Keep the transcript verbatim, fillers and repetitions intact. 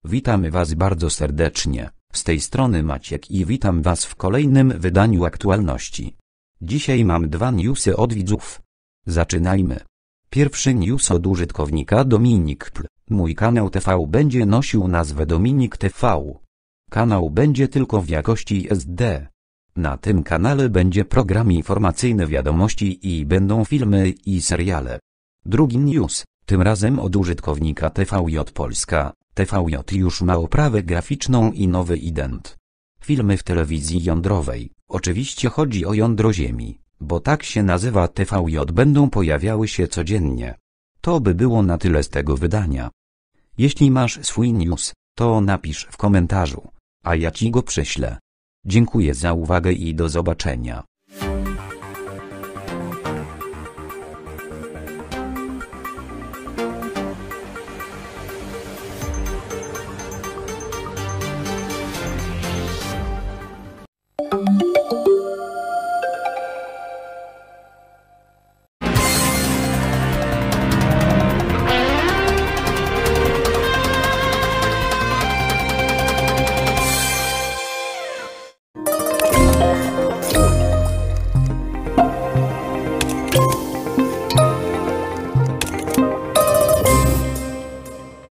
Witamy Was bardzo serdecznie, z tej strony Maciek i witam Was w kolejnym wydaniu aktualności. Dzisiaj mam dwa newsy od widzów. Zaczynajmy. Pierwszy news od użytkownika Dominik Pl. Mój kanał T V będzie nosił nazwę Dominik T V. Kanał będzie tylko w jakości S D. Na tym kanale będzie program informacyjny, wiadomości i będą filmy i seriale. Drugi news, tym razem od użytkownika T V J Polska. T V J już ma oprawę graficzną i nowy ident. Filmy w telewizji jądrowej, oczywiście chodzi o jądro Ziemi, bo tak się nazywa T V J, będą pojawiały się codziennie. To by było na tyle z tego wydania. Jeśli masz swój news, to napisz w komentarzu, a ja Ci go prześlę. Dziękuję za uwagę i do zobaczenia.